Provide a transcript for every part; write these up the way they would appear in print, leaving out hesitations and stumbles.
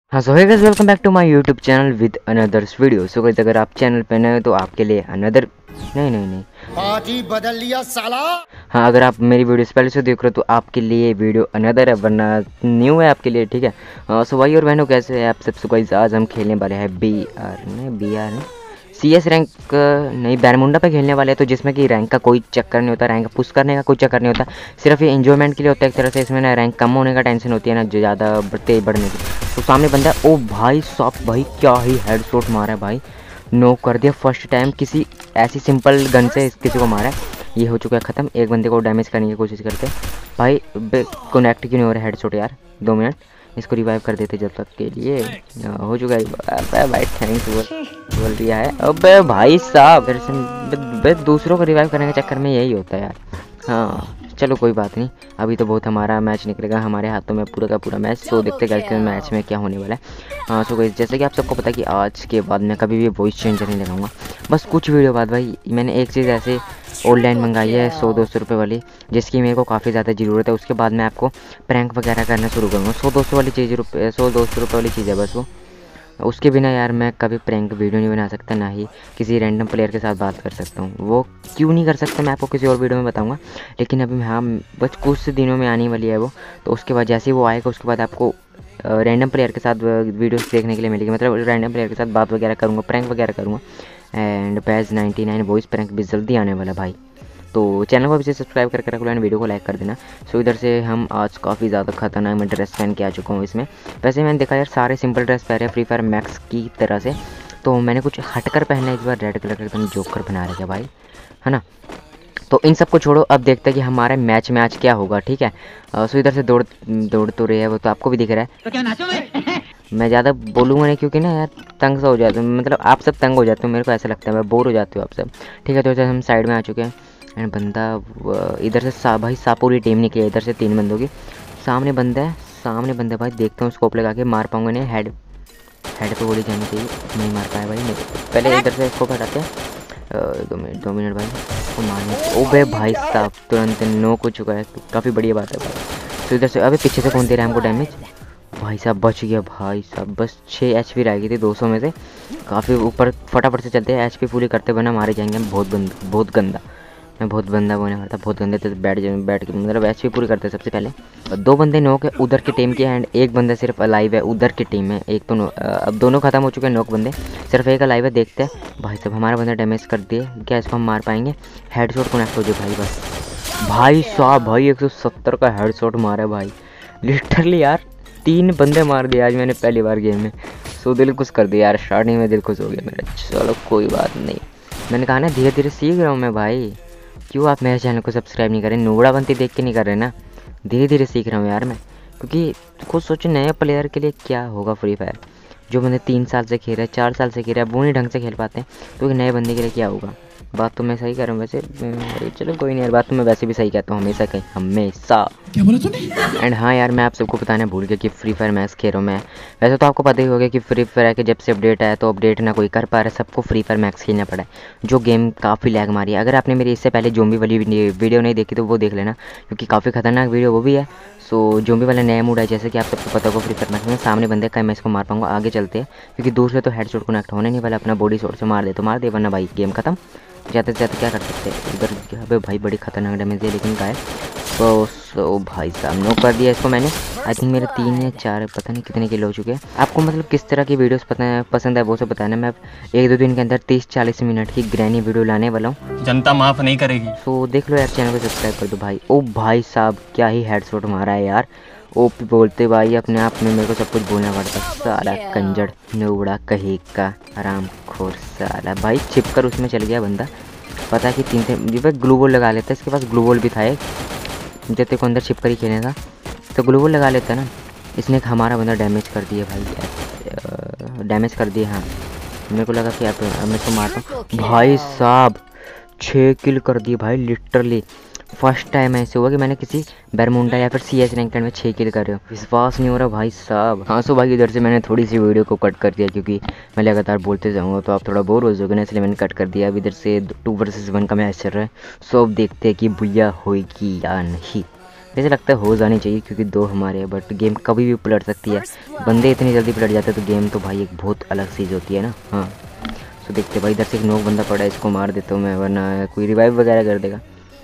हाँ so hey guys, welcome back to my YouTube channel with another video. So guys, अगर आप channel पे नए हो तो आपके लिए अनदर नहीं पार्टी बदल लिया साला। हाँ, अगर आप मेरी वीडियोस पहले से देख रहे हो तो आपके लिए वीडियो अनदर है, वरना न्यू है आपके लिए। ठीक है। सो भाई और बहनों, कैसे हैं आप सब? सो गाइस, आज हम खेलने वाले हैं B R C S rank नहीं, बैरमुंडा पे खेलने वाले हैं। तो जिसमें कि रैंक का कोई चक्कर नहीं होता, रैंक पुश करने का कोई चक्कर नहीं होता, सिर्फ ये एंजॉयमेंट के लिए होता है एक तरह से। इसमें ना रैंक कम होने का टेंशन होती है ना ज़्यादा बढ़ने की। तो सामने बंदा है, ओ भाई साहब, भाई क्या ही हेडशॉट मारा है भाई, नॉक कर दिया फर्स्ट टाइम। किसी ऐसी सिंपल गन से किसी को मारा है। ये हो चुका है ख़त्म। एक बंदे को डैमेज करने की कोशिश करते भाई, कनेक्ट क्यों नहीं हो रहा है हेडशॉट यार। 2 मिनट इसको रिवाइव कर देते जब तक के लिए। हो चुका है। अबे भाई थैंक्स बोल दिया है। अबे भाई साहब, फिर से दूसरों को रिवाइव करने के चक्कर में यही होता है यार। हाँ चलो कोई बात नहीं, अभी तो बहुत हमारा मैच निकलेगा हमारे हाथों में, पूरा का पूरा मैच। सो देखते हैं कि मैच में क्या होने वाला है। हाँ सो गाइस, जैसे कि आप सबको पता है कि आज के बाद मैं कभी भी वॉइस चेंजर नहीं लगाऊंगा। बस कुछ वीडियो बाद भाई मैंने एक चीज़ ऐसे ऑनलाइन मंगाई है 100-200 रुपये वाली, जिसकी मेरे को काफ़ी ज़्यादा ज़रूरत है। उसके बाद मैं आपको प्रैंक वगैरह करना शुरू करूँगा। 100-200 वाली चीज़ 100-200 रुपये वाली चीज़ है बस वो। उसके बिना यार मैं कभी प्रैंक वीडियो नहीं बना सकता, ना ही किसी रैंडम प्लेयर के साथ बात कर सकता हूँ। वो क्यों नहीं कर सकता मैं आपको किसी और वीडियो में बताऊँगा। लेकिन अभी हाँ, बस कुछ दिनों में आने वाली है वो। तो उसके बाद जैसे ही वो आएगा उसके बाद आपको रैंडम प्लेयर के साथ वीडियोस देखने के लिए मिलेगी। मतलब रैंडम प्लेयर के साथ बात वगैरह करूँगा, प्रैंक वगैरह करूँगा। एंड बैज 99 वॉइस प्रैंक भी जल्दी आने वाला भाई। तो चैनल को अभी से सब्सक्राइब करके रख लो एंड वीडियो को लाइक कर देना। सो इधर से हम आज काफ़ी ज़्यादा खतरनाक मैं ड्रेस पहन के आ चुका हूँ इसमें। वैसे मैंने देखा यार सारे सिंपल ड्रेस पहन रहे हैं फ्री फायर मैक्स की तरह से, तो मैंने कुछ हटकर पहना है इस बार। रेड कलर का एकदम जोकर बना रखा है भाई, है ना। तो इन सब को छोड़ो, अब देखते हैं कि हमारे मैच में आज क्या होगा। ठीक है। सो इधर से दौड़ तो रही है, वो तो आपको भी दिख रहा है। तो क्या नाचो मैं ज़्यादा बोलूँगा नहीं क्योंकि ना यार तंग सा हो जाता हूँ, मतलब आप सब तंग हो जाते हो, मेरे को ऐसा लगता है, मैं बोर हो जाती हूँ आप सब। ठीक है। तो इधर हम साइड में आ चुके हैं एंड बंदा इधर से भाई पूरी टीम निकली है इधर से 3 बंदों की। सामने बंदा है भाई, देखता हूँ स्कोप लगा के मार पाऊँगा नहीं। हेड पे गोली जानी चाहिए, नहीं मार पाया भाई। नहीं, पहले इधर से स्कोप हटाते हैं। 2 मिनट भाई इसको मारने। ओ बे भाई साहब, तुरंत नॉक हो चुका है, तो काफ़ी बढ़िया बात है भाई। तो इधर से अभी पीछे से कौन दे रहा है हमको डैमेज? भाई साहब बच गया भाई साहब, बस 6 एचपी रह गई थी 200 में से। काफ़ी ऊपर फटाफट से चलते हैं, एचपी पूरी करते बना मारे जाएंगे हम। बहुत गंदा मैं बहुत बंदा होने वाला था, बहुत गंदे थे। बैठ के मतलब एचपी पूरी करते सबसे पहले। 2 बंदे नॉक है उधर की टीम के एंड एक बंदा सिर्फ अलाइव है उधर की टीम में। एक तो अब दोनों खत्म हो चुके हैं नॉक बंदे, सिर्फ एक अलाइव है। देखते हैं भाई साहब, हमारा बंदा डैमेज कर दिए, क्या इसको हम मार पाएंगे? हेडशॉट कनेक्ट हो जाए भाई बस। भाई साहब भाई 170 का हेडशॉट मारा है भाई, लिटरली यार 3 बंदे मार दिए आज मैंने पहली बार गेम में। सो दिल खुश कर दिया यार, स्टार्टिंग में दिल खुश हो गया मेरा। चलो कोई बात नहीं, मैंने कहा ना धीरे धीरे सीख रहा हूँ मैं भाई। क्यों आप मेरे चैनल को सब्सक्राइब नहीं करें? नूबड़ा बनती देख के नहीं कर रहे ना, धीरे धीरे सीख रहा हूँ यार मैं। क्योंकि खुद सोचो नए प्लेयर के लिए क्या होगा फ्री फायर। जो बंदे 3 साल से खेल रहे हैं, 4 साल से खेल रहे हैं, वो नहीं ढंग से खेल पाते हैं, तो नए बंदे के लिए क्या होगा? बात तो मैं सही कर रहा हूँ वैसे। चलो कोई नहीं यार, बात तो मैं वैसे भी सही कहता हूँ हमेशा, कहीं हमेशा। क्या बोला तूने? एंड हाँ यार, मैं आप सबको बताना भूल गया कि फ्री फायर मैक्स खेल रहा हूँ मैं। वैसे तो आपको पता ही होगा कि फ्री फायर के जब से अपडेट आया तो अपडेट ना कोई कर पा रहा है, सबको फ्री फायर मैक्स खेलना पड़ा है, जो गेम काफ़ी लैग मारी है। अगर आपने मेरी इससे पहले जोम्बी वाली वीडियो नहीं देखी तो वो देख लेना, क्योंकि काफ़ी खतरनाक वीडियो वो भी है। सो जोम्बी वाला नया मूड है, जैसे कि आप सबको पता होगा फ्री फायर मैक्स में सामने बंदे का मैं इसको मार पाऊंगा। आगे चलते हैं क्योंकि दूर से तो हेडशॉट कनेक्ट होने नहीं वाला, अपना बॉडी शॉट से मार दे तो मार दे, वरना भाई गेम खत्म। ज़्यादा से ज़्यादा क्या कर सकते हैं इधर। अबे भाई बड़ी खतरनाक डैमेज है लेकिन गाय। सो भाई साहब नॉक कर दिया इसको मैंने। आई थिंक मेरे 3 या 4 पता नहीं कितने किलो हो चुके हैं। आपको मतलब किस तरह की वीडियोस पसंद है वो सब बताना। मैं 1-2 दिन के अंदर 30-40 मिनट की ग्रैनी वीडियो लाने वाला हूँ, जनता माफ नहीं करेगी। सो देख लो यार, चैनल को सब्सक्राइब कर दो भाई। ओ भाई साहब क्या ही हेडशॉट मारा है यार। ओपी बोलते भाई अपने आप में मेरे को सब कुछ बोलना पड़ता। साला कंजड़ नूबड़ा कहीं का आराम खोर साला भाई, छिप कर उसमें चल गया बंदा। पता है कि 3 ग्लू बॉल लगा लेता है, इसके पास ग्लू बॉल भी था एक, जब तक अंदर छिप कर ही खेलने था तो ग्लू बॉल लगा लेता ना। इसने हमारा बंदा डैमेज कर दिया भाई, डैमेज कर दिया। हाँ मेरे को लगा कि आप मैं इसको मारता हूँ। भाई साहब 6 किल कर दिए भाई, लिटरली फर्स्ट टाइम ऐसे हुआ कि मैंने किसी बैरमुंडा या फिर CS रैंकेड में 6 किल कर रहे हो, विश्वास नहीं हो रहा भाई साहब। हाँ सो भाई इधर से मैंने थोड़ी सी वीडियो को कट कर दिया, क्योंकि मैं लगातार बोलते जाऊँगा तो आप थोड़ा बोर हो जाओगे ना, इसलिए मैंने कट कर दिया। अब इधर से 2 वर्सेस 1 का मैच चल रहा है। सो अब देखते हैं कि भैया होएगी या नहीं। वैसे लगता है हो जानी चाहिए क्योंकि 2 हमारे हैं, बट गेम कभी भी पलट सकती है। बंदे इतनी जल्दी पलट जाते हैं तो गेम तो भाई एक बहुत अलग चीज़ होती है ना। हाँ तो देखते भाई, इधर से एक नोक बंदा पड़ा है, इसको मार देता हूँ मैं वरना कोई रिवाइव वगैरह कर देगा।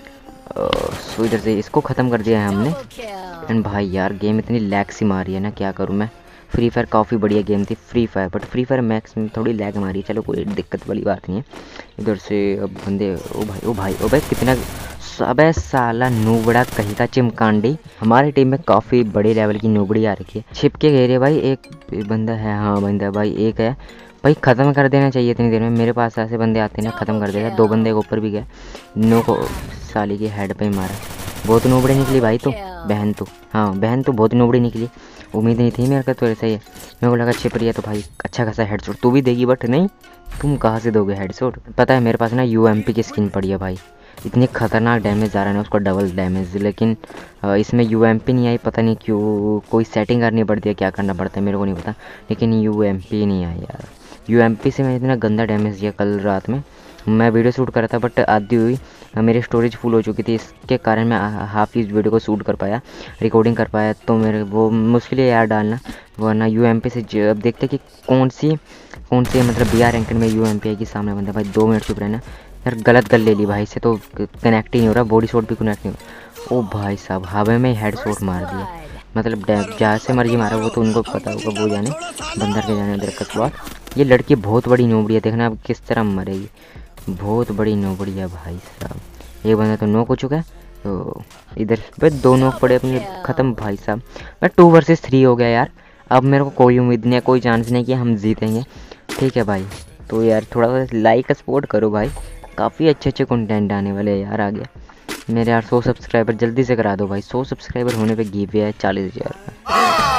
सो इधर से इसको ख़त्म कर दिया है हमने। एंड भाई यार गेम इतनी लैग सी मारी है ना, क्या करूँ मैं। फ्री फायर काफ़ी बढ़िया गेम थी Free Fire, but Free Fire Max में थोड़ी लैग मारी है। चलो कोई दिक्कत वाली बात नहीं है। इधर से अब बंदे, ओ भाई कितना, अबे साला नूबड़ा कहीं का चिमकांडी। हमारी टीम में काफ़ी बड़े लेवल की नूबड़ी आ रखी है। छिप के घेरे भाई, एक बंदा है, हाँ बंदा भाई एक है भाई, ख़त्म कर देना चाहिए इतनी देर में। मेरे पास ऐसे बंदे आते हैं ना, ख़त्म कर देगा। 2 बंदे के ऊपर भी गए, नो को साली के हेड पे ही मारा। बहुत नूबड़ी निकली भाई तो, बहन तो, हाँ बहन तो बहुत नूबड़ी निकली। उम्मीद नहीं थी मेरे को तो ऐसा ही है। मेरे को लगा छिप रही है तो भाई अच्छा खासा हेडशॉट तू भी देगी, बट नहीं, तुम कहाँ से दोगे हेडशॉट। पता है मेरे पास ना UMP की स्किन पड़ी है भाई, इतनी खतरनाक डैमेज आ रहा है ना उसको, डबल डैमेज। लेकिन इसमें UMP नहीं आई, पता नहीं क्यों, कोई सेटिंग करनी पड़ती है, क्या करना पड़ता है मेरे को नहीं पता, लेकिन UMP नहीं आई यार। UMP से मैं इतना गंदा डैमेज दिया कल रात में। मैं वीडियो शूट कर रहा था बट आधी हुई मेरी स्टोरेज फुल हो चुकी थी, इसके कारण मैं हाफ इस वीडियो को शूट कर पाया, रिकॉर्डिंग कर पाया। तो मेरे वो मुश्किल है यार डालना, वरना UMP से अब देखते कि कौन सी मतलब BR रैंकेड में UMP आएगी सामने बंदा। भाई 2 मिनट चुप रहना यार, गलत गल ले ली भाई से तो कनेक्ट ही नहीं हो रहा, बॉडी शॉट भी कनेक्ट नहीं हो रहा। ओ भाई साहब हवा में हेड शॉट मार दिया, मतलब जहाँ से मर्जी मारा वो तो उनको पता होगा, वो जाने बंदर के जाने इधर का स्वाद। ये लड़की बहुत बड़ी नोबड़ी है, देखना अब किस तरह मरेगी, बहुत बड़ी नोबड़ी है भाई साहब। एक बंदा तो नॉक हो चुका है, तो इधर पे 2 नॉक पड़े अपने, ख़त्म भाई साहब। मैं 2 वर्सेस 3 हो गया यार। अब मेरे को कोई उम्मीद नहीं है, कोई चांस नहीं कि हम जीतेंगे, ठीक है भाई। तो यार थोड़ा सा लाइक सपोर्ट करो भाई, काफ़ी अच्छे कंटेंट आने वाले हैं यार आगे। मेरे यार 100 सब्सक्राइबर जल्दी से करा दो भाई, 100 सब्सक्राइबर होने पे गिव है 40,000 का।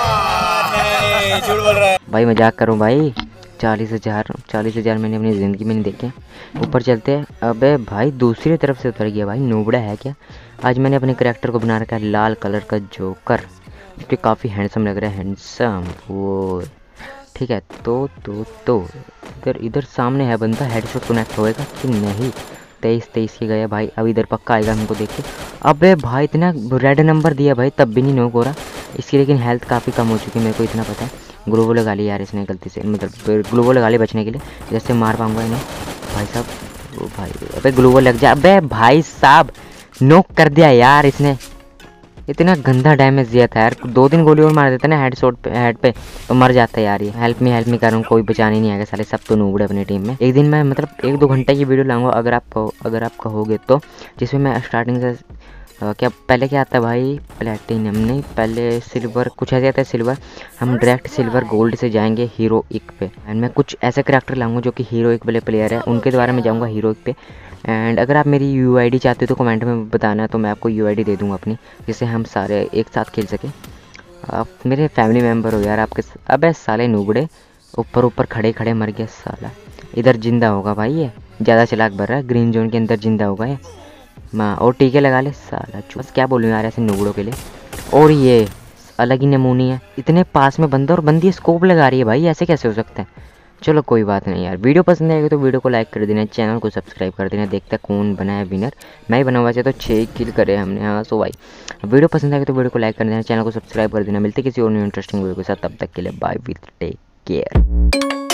भाई मजाक करूँ भाई, 40,000 मैंने अपनी ज़िंदगी में नहीं देखे। ऊपर चलते हैं। अबे भाई दूसरी तरफ से उतर गया भाई, नूबड़ा है क्या। आज मैंने अपने करैक्टर को बना रखा है लाल कलर का जोकर, जो काफ़ी हैंडसम लग रहा है, हैंडसम वो, ठीक है। तो इधर सामने है बंदा, हेडशॉट कनेक्ट होएगा कि नहीं। 23 के गया भाई, अब इधर पक्का आएगा हमको देख के। अबे भाई इतना रेड नंबर दिया भाई, तब भी नहीं नॉक हो रहा इसकी, लेकिन हेल्थ काफ़ी कम हो चुकी है, मेरे को इतना पता है। ग्लोबो लगा ली यार इसने गलती से, मतलब ग्लोबो लगा ली बचने के लिए, जैसे मार पाऊंगा इन्हें भाई साहब। ओ भाई अबे ग्लोबो लग जा, अबे भाई साहब नॉक कर दिया यार इसने, इतना गंदा डैमेज दिया था यार। 2-3 गोली और मार देता ना हेड पे तो मर जाता है यार ये। हेल्प मी कर रहा हूँ, कोई बचाने नहीं आएगा साले, सब तो नूबड़े अपनी टीम में। एक दिन मैं मतलब 1-2 घंटे की वीडियो लाऊंगा अगर आप कहोगे तो, जिसमें मैं स्टार्टिंग से क्या पहले क्या आता है भाई, प्लेटिनम नहीं, पहले सिल्वर कुछ ऐसे आता है सिल्वर, हम डायरेक्ट सिल्वर गोल्ड से जाएंगे हीरोइक पे। एंड मैं कुछ ऐसे करैक्टर लाऊंगा जो कि हीरोइक वाले प्लेयर है, उनके द्वारा मैं जाऊँगा हीरोइक पे। एंड अगर आप मेरी UID चाहते हो तो कमेंट में बताना, तो मैं आपको UID दे दूँगा अपनी, जिससे हम सारे एक साथ खेल सकें। आप मेरे फैमिली मेम्बर हो यार आपके। अबे साले नूबड़े ऊपर खड़े मर गया साला। इधर जिंदा होगा भाई, ये ज़्यादा चलाक भर रहा है, ग्रीन जोन के अंदर जिंदा होगा ये माँ। और टीके लगा ले साला, बस क्या बोलूँ यार ऐसे नूबड़ों के लिए। और ये अलग ही नमूनी है, इतने पास में बंदा और बंदी स्कोप लगा रही है भाई, ऐसे कैसे हो सकता है। चलो कोई बात नहीं यार, वीडियो पसंद आएगी तो वीडियो को लाइक कर देना, चैनल को सब्सक्राइब कर देना। देखते हैं कौन बना है विनर, मैं ही बना हुआ तो 6 किल करे हमने। हाँ सो भाई वीडियो पसंद आएगी तो वीडियो को लाइक कर देना, चैनल को सब्सक्राइब कर देना। मिलते किसी और न्यू इंटरेस्टिंग वीडियो के साथ, तब तक के लिए बाय, विल टेक केयर।